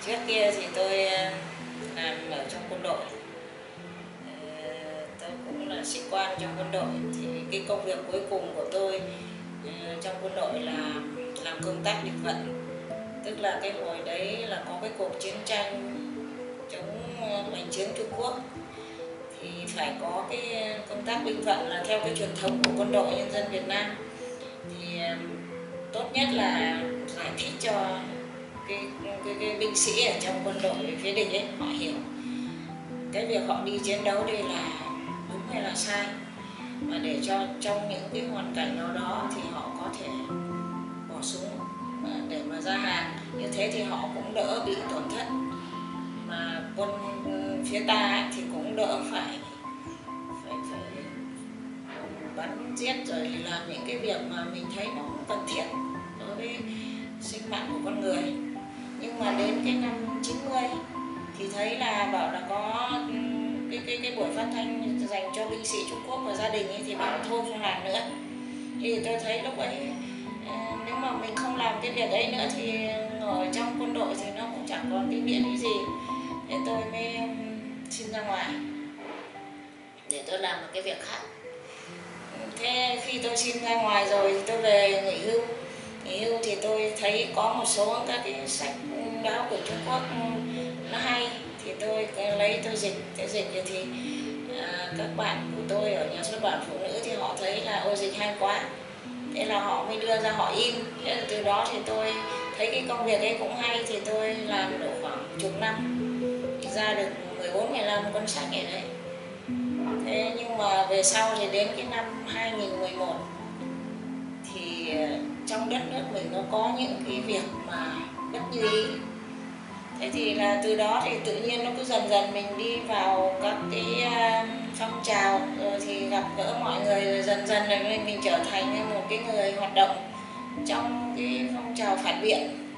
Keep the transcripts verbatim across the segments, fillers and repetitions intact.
Trước kia thì tôi ờ, làm ở trong quân đội. Ờ, tôi cũng là sĩ quan trong quân đội. Thì cái công việc cuối cùng của tôi ờ, trong quân đội là làm công tác địch vận. Tức là cái hồi đấy là có cái cuộc chiến tranh chống ờ, bành trướng Trung Quốc, thì phải có cái công tác binh vận là theo cái truyền thống của quân đội nhân dân Việt Nam. Thì ờ, tốt nhất là giải thích cho cái, cái, cái binh sĩ ở trong quân đội phía địch ấy, họ hiểu cái việc họ đi chiến đấu đây là đúng hay là sai, và để cho trong những cái hoàn cảnh nào đó thì họ có thể bỏ súng để mà ra hàng. Như thế thì họ cũng đỡ bị tổn thất, mà quân phía ta ấy thì cũng đỡ phải phải phải bắn giết rồi làm những cái việc mà mình thấy nó không cần thiết đối với sinh mạng của con người. Nhưng mà đến cái năm chín mươi thì thấy là bảo là có cái cái cái buổi phát thanh dành cho binh sĩ Trung Quốc và gia đình ấy, thì bảo thôi không làm nữa. Thì tôi thấy lúc ấy nếu mà mình không làm cái việc ấy nữa thì ở trong quân đội thì nó cũng chẳng còn cái nghĩa lý gì. Thế tôi mới xin ra ngoài để tôi làm một cái việc khác. Thế khi tôi xin ra ngoài rồi thì tôi về nghỉ hưu. Nghỉ hưu thì tôi thấy có một số các cái sách báo của Trung Quốc nó hay, thì tôi lấy tôi dịch. Tôi dịch thì à, các bạn của tôi ở nhà xuất bản phụ nữ thì họ thấy là ôi dịch hay quá, thế là họ mới đưa ra họ in. Thế là từ đó thì tôi thấy cái công việc ấy cũng hay, thì tôi làm độ khoảng chục năm thì ra được mười bốn mười lăm cuốn sách này đấy. Thế nhưng mà về sau thì đến cái năm hai nghìn mười một thì trong đất nước mình nó có những cái việc mà bất như ý. Thế thì là từ đó thì tự nhiên nó cứ dần dần mình đi vào các cái phong trào, rồi thì gặp gỡ mọi người, rồi dần dần là mình trở thành một cái người hoạt động trong cái phong trào phản biện.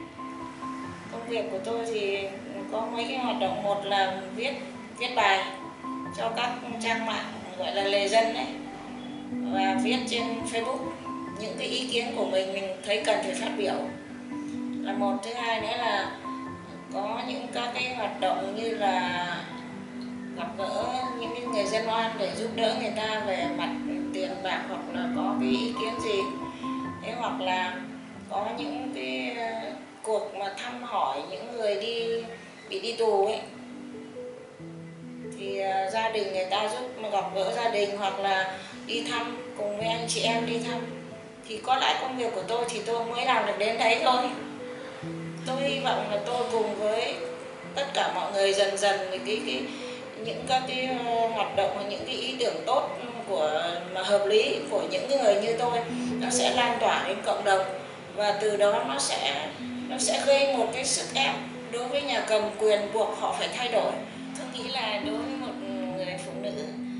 Công việc của tôi thì có mấy cái hoạt động. Một là viết viết bài cho các trang mạng gọi là lề dân đấy, và viết trên Facebook những cái ý kiến của mình mình thấy cần phải phát biểu là một. Thứ hai nữa là có những các cái hoạt động như là gặp gỡ những cái người dân oan để giúp đỡ người ta về mặt tiền bạc, hoặc là có cái ý kiến gì. Thế hoặc là có những cái cuộc mà thăm hỏi những người đi bị đi tù ấy, thì gia đình người ta giúp mà gặp gỡ gia đình, hoặc là đi thăm cùng với anh chị em đi thăm. Thì có lại công việc của tôi thì tôi mới làm được đến đấy thôi. Tôi hy vọng là tôi cùng với tất cả mọi người dần dần cái cái những các cái hoạt động và những cái ý tưởng tốt của mà hợp lý của những người như tôi nó sẽ lan tỏa đến cộng đồng, và từ đó nó sẽ nó sẽ gây một cái sức ép đối với nhà cầm quyền buộc họ phải thay đổi. Tôi nghĩ là đối với một người phụ nữ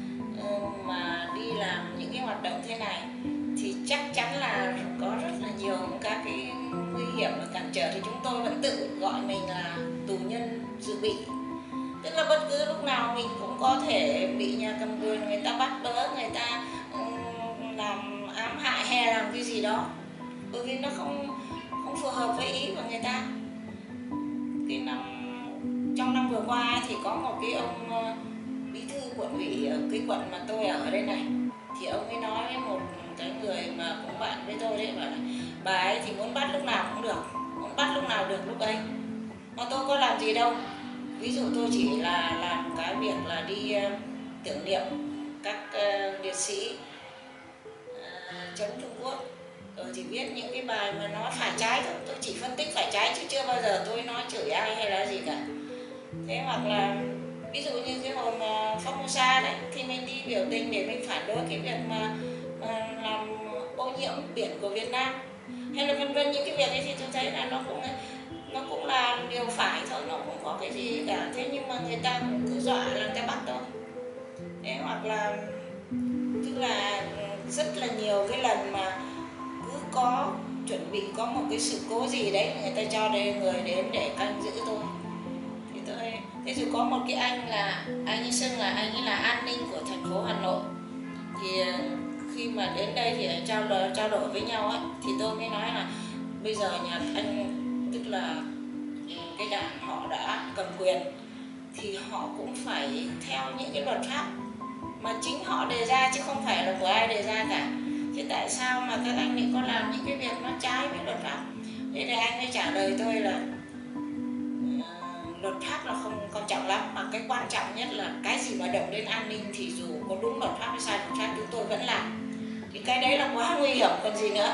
mà đi làm những cái hoạt động thế này thì chắc chắn là có rất là nhiều các cái nguy hiểm và cản trở, thì chúng tôi vẫn tự gọi mình là tù nhân dự bị. Tức là bất cứ lúc nào mình cũng có thể bị nhà cầm quyền người ta bắt bớ, người ta làm ám hại hay làm cái gì đó, bởi vì nó không không phù hợp với ý của người ta. Cái năm trong năm vừa qua thì có một cái ông bí thư quận ủy ở cái quận mà tôi ở đây này, thì ông ấy nói với một cái người mà cũng bạn với tôi đấy, bảo là bà ấy thì muốn bắt lúc nào cũng được, muốn bắt lúc nào được lúc ấy, mà tôi có làm gì đâu. Ví dụ tôi chỉ là làm cái việc là đi uh, tưởng niệm các uh, liệt sĩ uh, chống Trung Quốc, rồi thì viết những cái bài mà nói phải trái thôi. Tôi chỉ phân tích phải trái chứ chưa bao giờ tôi nói chửi ai hay là gì cả. Thế hoặc là ví dụ như cái hồi mà Formosa đấy, thì mình đi biểu tình để mình phản đối cái việc mà, mà làm ô nhiễm biển của Việt Nam, hay là vân vân những cái việc ấy, thì tôi thấy là nó cũng nó cũng là điều phải thôi, nó cũng có cái gì cả. Thế nhưng mà người ta cũng cứ dọa là người ta bắt thôi. Thế hoặc là tức là rất là nhiều cái lần mà cứ có chuẩn bị có một cái sự cố gì đấy, người ta cho đây người đến để canh giữ tôi. Thì tôi thế rồi có một cái anh là anh ấy xưng là anh ấy là an ninh của thành phố Hà Nội. Thì khi mà đến đây thì trao đổi trao đổi với nhau ấy, thì tôi mới nói là bây giờ nhà anh, tức là cái đảng họ đã cầm quyền thì họ cũng phải theo những cái luật pháp mà chính họ đề ra chứ không phải là của ai đề ra cả. Thế tại sao mà các anh lại có làm những cái việc nó trái với luật pháp? Thế thì anh ấy trả lời tôi là uh, luật pháp là không quan trọng lắm, mà cái quan trọng nhất là cái gì mà động đến an ninh thì dù có đúng luật pháp hay sai luật pháp chúng tôi vẫn làm. Thì cái đấy là quá nguy hiểm còn gì nữa.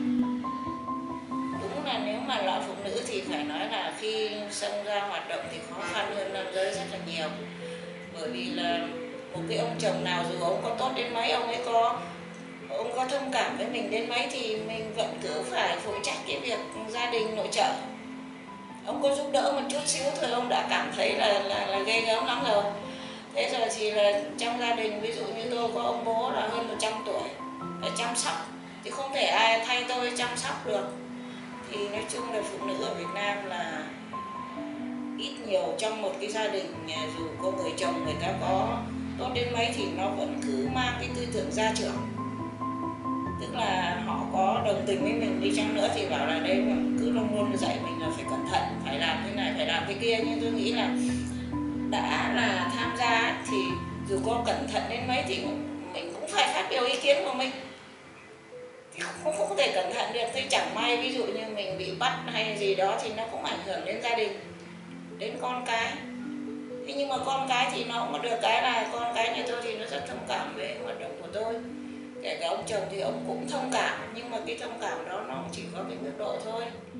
Đúng là nếu mà là phụ nữ thì phải nói là khi xông ra hoạt động thì khó khăn hơn nam giới rất là nhiều. Bởi vì là một cái ông chồng nào dù ông có tốt đến mấy, ông ấy có ông có thông cảm với mình đến mấy thì mình vẫn cứ phải phụ trách cái việc gia đình nội trợ. Ông có giúp đỡ một chút xíu thôi ông đã cảm thấy là, là, là ghê gớm lắm rồi. Thế rồi thì là trong gia đình ví dụ như tôi có ông bố là hơn một trăm tuổi phải chăm sóc thì không thể ai thay tôi chăm sóc được. Thì nói chung là phụ nữ ở Việt Nam là ít nhiều trong một cái gia đình dù có người chồng người ta có tốt đến mấy thì nó vẫn cứ mang cái tư tưởng gia trưởng, tức là họ có đồng tình với mình đi chăng nữa thì bảo là đây cứ luôn luôn dạy mình là phải cẩn thận, phải làm thế này, phải làm thế kia. Nhưng tôi nghĩ là đã là tham gia thì dù có cẩn thận đến mấy thì mình cũng phải phát biểu ý kiến của mình, thì không, không thể cẩn thận được. Thế chẳng may ví dụ như mình bị bắt hay gì đó thì nó cũng ảnh hưởng đến gia đình, đến con cái. Thế nhưng mà con cái thì nó cũng được cái là con cái nhà tôi thì nó rất thông cảm về hoạt động của tôi. Kể cả ông chồng thì ông cũng thông cảm, nhưng mà cái thông cảm đó nó chỉ có cái mức độ thôi.